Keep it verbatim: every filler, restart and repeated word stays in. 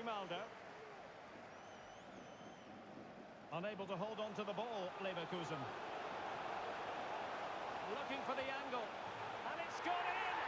Grimaldo. Unable to hold on to the ball, Leverkusen. Looking for the angle. And it's gone in!